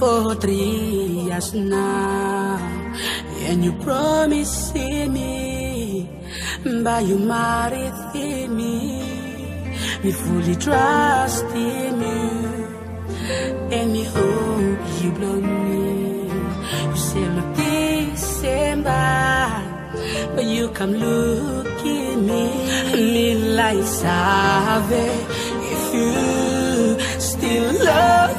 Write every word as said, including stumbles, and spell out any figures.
for three years now, and you promised me, but you married me. Me fully trust in you, and me hope you blow me. You say look December, but you come look at me. Me like Save, if you still love